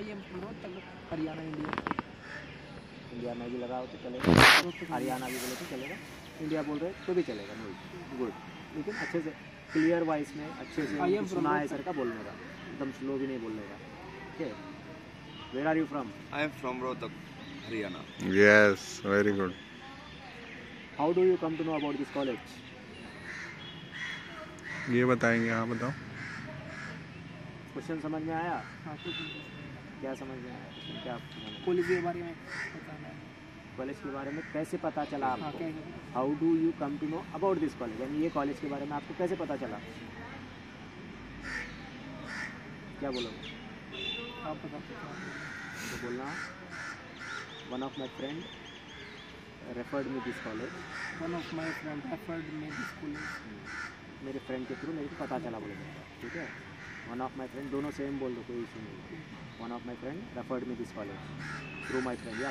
I am Rohtak Haryana India. India में भी लगाओ तो चलेगा, हरियाणा भी बोले तो चलेगा, इंडिया बोल रहे तो भी चलेगा। नहीं गुड, लेकिन अच्छे से क्लियर वॉइस में अच्छे से सुना है सर का बोलने का, एकदम स्लो भी नहीं बोलने का। Okay, where are you from? I am from Rohtak, Haryana. Yes, very good. How do you come to know about this college? ये बताएंगे, हाँ बताओ। क्वेश्चन समझ में आया? हाँ, क्या समझ में आया? क्या कॉलेज के बारे में बताना है। कॉलेज के बारे में कैसे पता चला हाँ, आपको? क्या how do you come to know about this college, यानी ये कॉलेज के बारे में आपको कैसे पता चला? क्या बोलोगे? आप बता सकते हैं। तो बोलना, one of my friend referred me this college. One of my friend referred me this college. मेरे फ्रेंड के थ्रू मेरे को पता चला बोलेगा, ठीक है। वन ऑफ माई फ्रेंड, दोनों सेम बोल दो, कोई इशू नहीं। One of my friend referred me this college through my friend.